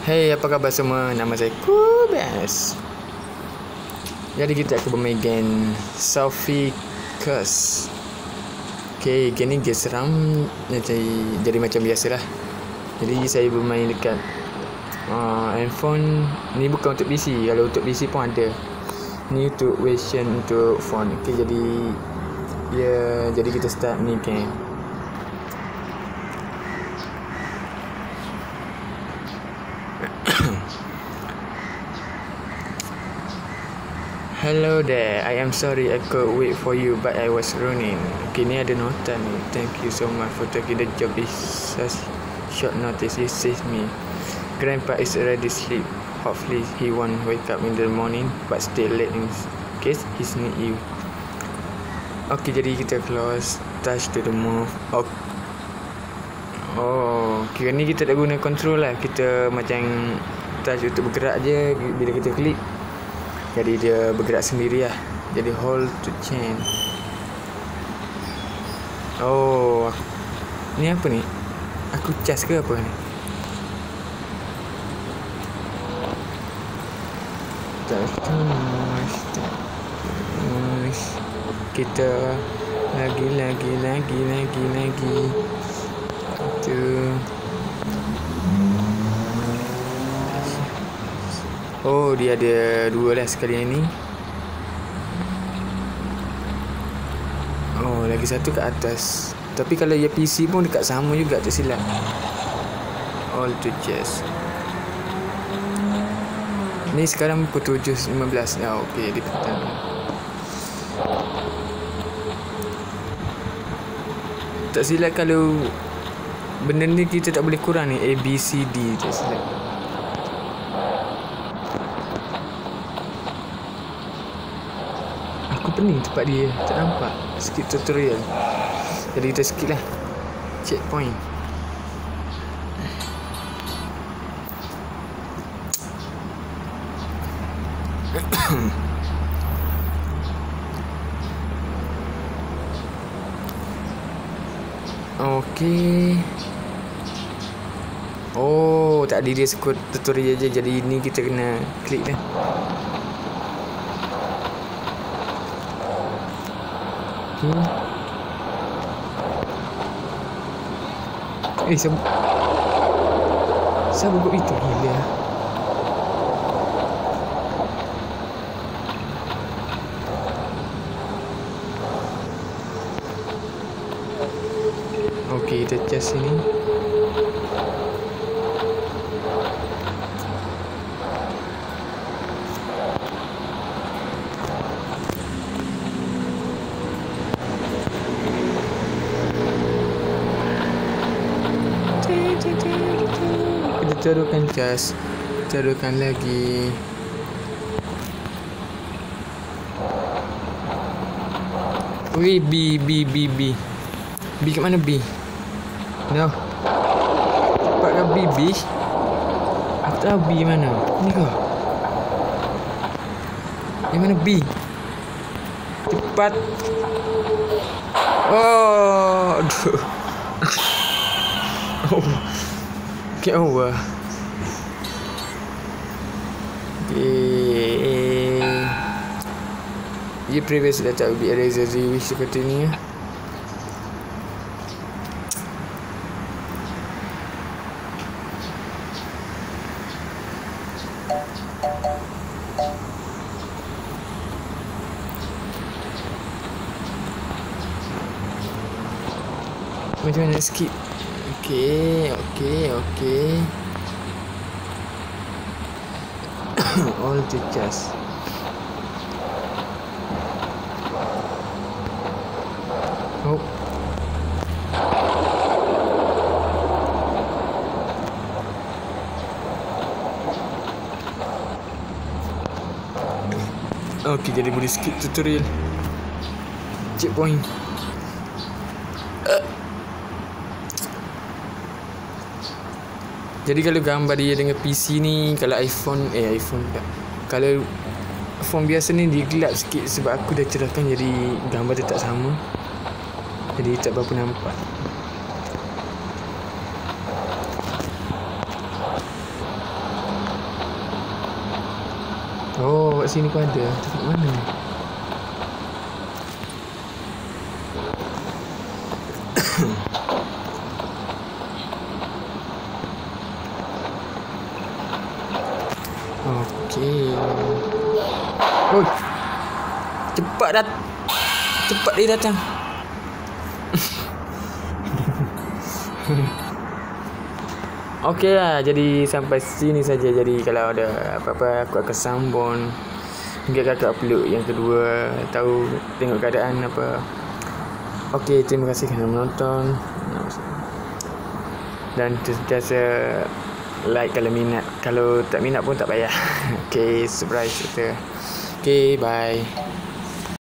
Hey, apa khabar semua? Nama saya Kubas. Jadi kita akan bermain game Sophie Curse. Okay, game ni game seram. Jadi macam biasalah. Jadi saya bermain dekat handphone. Ni bukan untuk PC. Kalau untuk PC pun ada. Ni untuk version untuk phone. Okay, jadi kita start ni game. Hello there, I am sorry I could wait for you but I was running. Okay, ni ada nota ni. Thank you so much for taking the job. It's such short notice. You saved me. Grandpa is already asleep. Hopefully he won't wake up in the morning, but still late in case he's need you. Okay, jadi kita close, touch to the move. Oh, kira ni kita tak guna control lah. Kita macam touch untuk bergerak je. Bila kita klik, jadi dia bergerak sendiri lah. Jadi hold to change. Oh, ni apa ni? Aku cas ke apa ni? Kita lagi. Itu. Oh, dia ada dua lah sekali ni. Oh, lagi satu kat atas. Tapi kalau dia PC pun dekat sama juga, tak silap. All to chess. Ni sekarang pukul 7.15. Oh, okey, di petang. Tak silap kalau benda ni kita tak boleh kurang ni. A, B, C, D. Tak silap. Pening tempat dia, tak nampak. Skip tutorial. Jadi kita skip lah. Checkpoint. Okey. Oh, tadi dia skip tutorial je. Jadi ni kita kena klik dah. Siapa buat itu gila. Okey, kita cas sini. Teruskan cas. Teruskan lagi. Wih, B. B kat mana B? No. Cepat ke B? Aku tak tahu B mana. Ni ke? Yang mana B? Cepat. Oh, aduh. Oh. Get over. Okay. You previously that will be eraser wish to continue. Macam mana skip? Okay. All teachers. Oh. Okay, jadi boleh skip tutorial. Checkpoint. Jadi kalau gambar dia dengan PC ni, kalau iPhone tak. Kalau phone biasa ni dia gelap sikit sebab aku dah cerahkan, jadi gambar dia tak sama. Jadi tak berapa nampak. kat sini pun ada. Tempat mana? Okey. Oi. Cepat dia datang. Okey lah, jadi sampai sini saja. Jadi kalau ada apa-apa aku akan sambung. Mungkin kakak upload yang kedua, tahu tengok keadaan apa. Okey, terima kasih kerana menonton. Dan sentiasa like kalau minat. Kalau tak minat pun tak payah. Okey, surprise kita. Okey, bye.